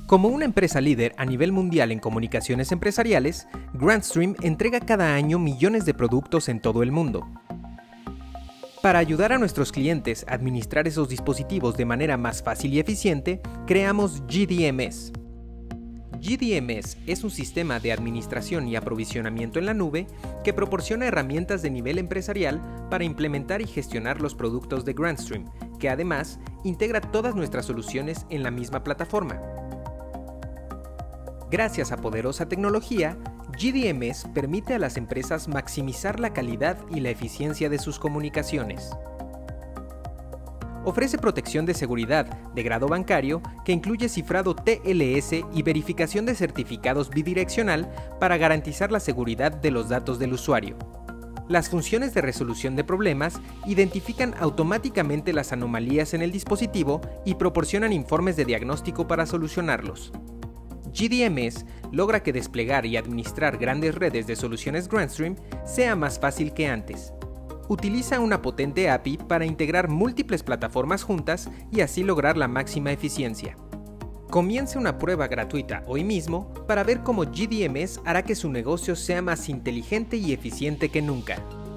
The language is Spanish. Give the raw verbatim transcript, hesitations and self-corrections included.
Como una empresa líder a nivel mundial en comunicaciones empresariales, Grandstream entrega cada año millones de productos en todo el mundo. Para ayudar a nuestros clientes a administrar esos dispositivos de manera más fácil y eficiente, creamos G D M S. G D M S es un sistema de administración y aprovisionamiento en la nube que proporciona herramientas de nivel empresarial para implementar y gestionar los productos de Grandstream, que además integra todas nuestras soluciones en la misma plataforma. Gracias a poderosa tecnología, G D M S permite a las empresas maximizar la calidad y la eficiencia de sus comunicaciones. Ofrece protección de seguridad de grado bancario que incluye cifrado T L S y verificación de certificados bidireccional para garantizar la seguridad de los datos del usuario. Las funciones de resolución de problemas identifican automáticamente las anomalías en el dispositivo y proporcionan informes de diagnóstico para solucionarlos. G D M S logra que desplegar y administrar grandes redes de soluciones Grandstream sea más fácil que antes. Utiliza una potente A P I para integrar múltiples plataformas juntas y así lograr la máxima eficiencia. Comience una prueba gratuita hoy mismo para ver cómo G D M S hará que su negocio sea más inteligente y eficiente que nunca.